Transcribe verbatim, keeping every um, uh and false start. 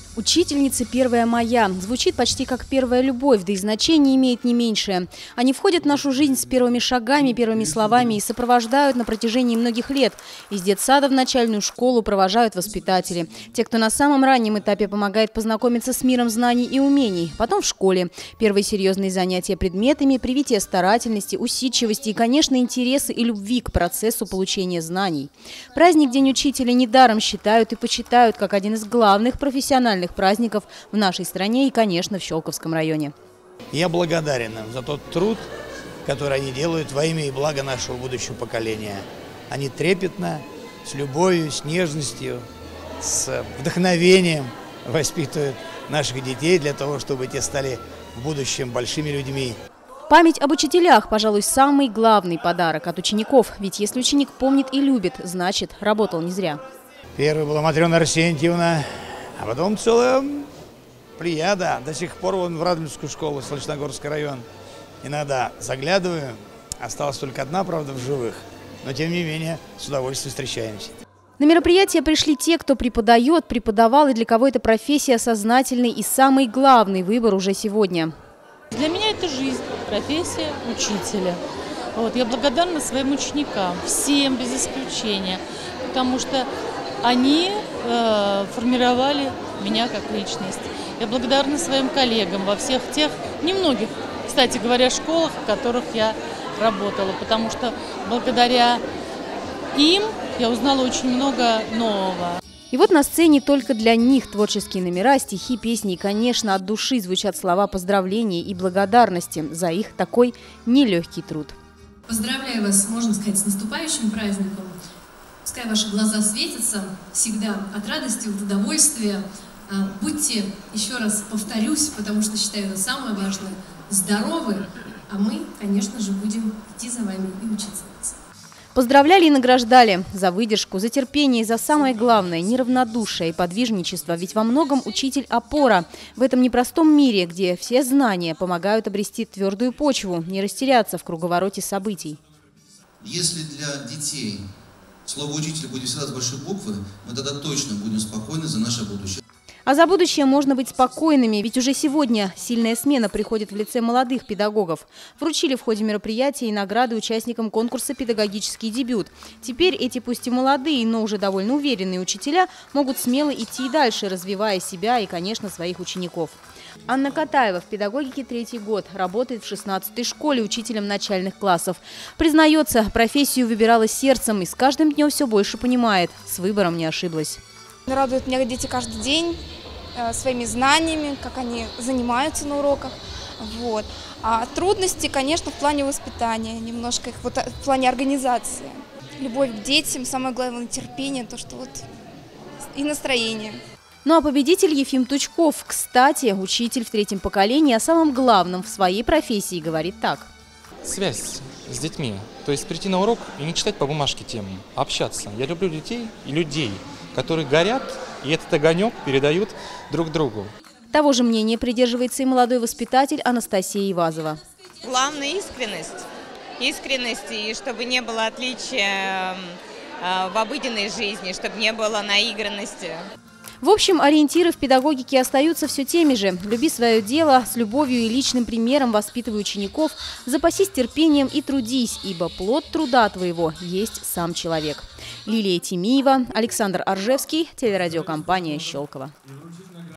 Учительница первая моя. Звучит почти как первая любовь, да и значение имеет не меньшее. Они входят в нашу жизнь с первыми шагами, первыми словами и сопровождают на протяжении многих лет. Из детсада в начальную школу провожают воспитатели. Те, кто на самом раннем этапе помогает познакомиться с миром знаний и умений. Потом в школе. Первые серьезные занятия предметами, привитие старательности, усидчивости и, конечно, интересы и любви к процессу получения знаний. Праздник День учителя недаром считают и почитают как один из главных профессиональных праздников в нашей стране и, конечно, в Щелковском районе. Я благодарен им за тот труд, который они делают во имя и благо нашего будущего поколения. Они трепетно, с любовью, с нежностью, с вдохновением воспитывают наших детей для того, чтобы те стали в будущем большими людьми. Память об учителях, пожалуй, самый главный подарок от учеников. Ведь если ученик помнит и любит, значит, работал не зря. Первой была Матрена Арсентьевна. А потом целая плеяда. До сих пор он в Радомирскую школу, Солнечногорский район. Иногда заглядываю. Осталась только одна, правда, в живых. Но, тем не менее, с удовольствием встречаемся. На мероприятие пришли те, кто преподает, преподавал, и для кого эта профессия сознательный и самый главный выбор уже сегодня. Для меня это жизнь, профессия учителя. Вот, я благодарна своим ученикам, всем без исключения, потому что они э, формировали меня как личность. Я благодарна своим коллегам во всех тех, немногих, кстати говоря, школах, в которых я работала, потому что благодаря им я узнала очень много нового. И вот на сцене только для них творческие номера, стихи, песни и, конечно, от души звучат слова поздравления и благодарности за их такой нелегкий труд. Поздравляю вас, можно сказать, с наступающим праздником. Пускай ваши глаза светятся всегда от радости, от удовольствия. Будьте, еще раз повторюсь, потому что считаю это самое важное, здоровы, а мы, конечно же, будем идти за вами и учиться. Поздравляли и награждали за выдержку, за терпение и за самое главное – неравнодушие и подвижничество. Ведь во многом учитель – опора. В этом непростом мире, где все знания помогают обрести твердую почву, не растеряться в круговороте событий. Если для детей слово «учитель» будет всегда с большой буквы, мы тогда точно будем спокойны за наше будущее. А за будущее можно быть спокойными, ведь уже сегодня сильная смена приходит в лице молодых педагогов. Вручили в ходе мероприятия и награды участникам конкурса «Педагогический дебют». Теперь эти пусть и молодые, но уже довольно уверенные учителя могут смело идти и дальше, развивая себя и, конечно, своих учеников. Анна Катаева в педагогике третий год, работает в шестнадцатой школе учителем начальных классов. Признается, профессию выбирала сердцем и с каждым днем все больше понимает, с выбором не ошиблась. Радуют меня дети каждый день э, своими знаниями, как они занимаются на уроках. Вот. А трудности, конечно, в плане воспитания, немножко их вот, в плане организации. Любовь к детям, самое главное терпение, то, что вот и настроение. Ну а победитель Ефим Тучков, кстати, учитель в третьем поколении, о самом главном в своей профессии говорит так. Связь с детьми, то есть прийти на урок и не читать по бумажке тему, а общаться. Я люблю детей и людей, которые горят, и этот огонек передают друг другу. Того же мнения придерживается и молодой воспитатель Анастасия Ивазова. Главное – искренность. Искренность, и чтобы не было отличия в обыденной жизни, чтобы не было наигранности. В общем, ориентиры в педагогике остаются все теми же. Люби свое дело, с любовью и личным примером воспитывай учеников, запасись терпением и трудись, ибо плод труда твоего есть сам человек. Лилия Тимиева, Александр Аржевский, телерадиокомпания «Щелково».